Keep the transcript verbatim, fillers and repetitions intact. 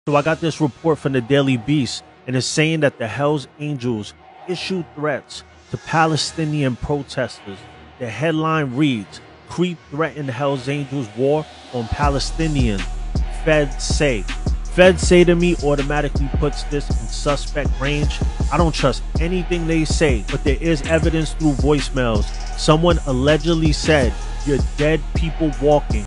So I got this report from the Daily Beast, and it's saying that the Hells Angels issued threats to Palestinian protesters. The headline reads, "Creep threatened Hells Angels war on Palestinians. Feds say." Feds say to me automatically puts this in suspect range. I don't trust anything they say, but there is evidence through voicemails. Someone allegedly said, "You're dead people walking."